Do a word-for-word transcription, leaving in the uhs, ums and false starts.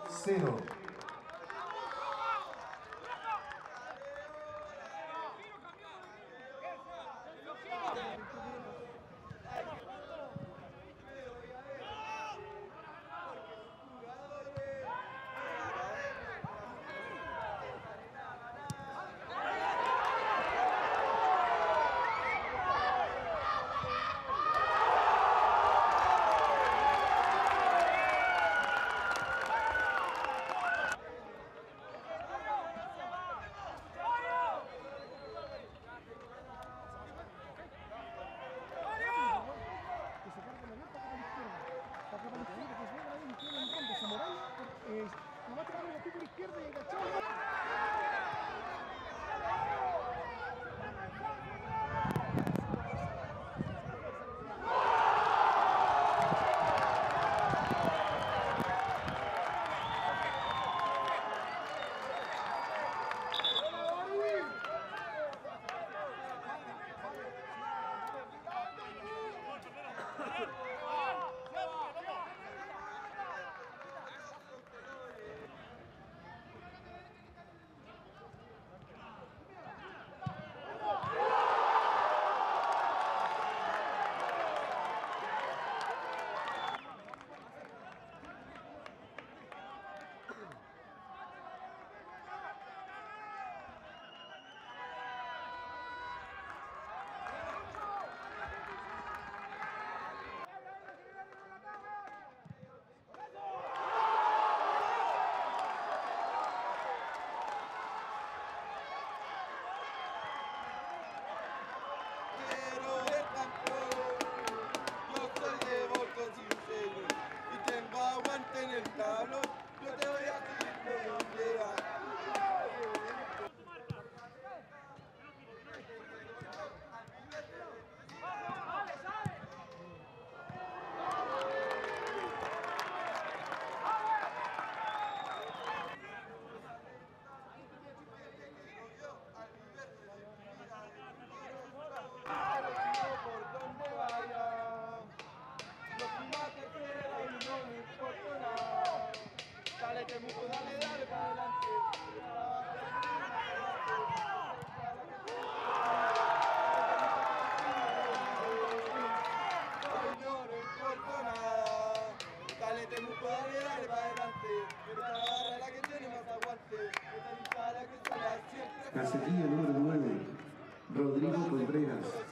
cero. Aguante en el tablón, yo te voy a seguir por donde va. Por donde vaya, los primates quedan y no me importa nada. Dale que mucho, dale, dale para adelante. No me importa nada. Dale que mucho, dale, dale para adelante. Pero esta barra es la que tiene más aguante. Esta lista la que sale siempre. Casetilla número nueve. Rodrigo Contreras.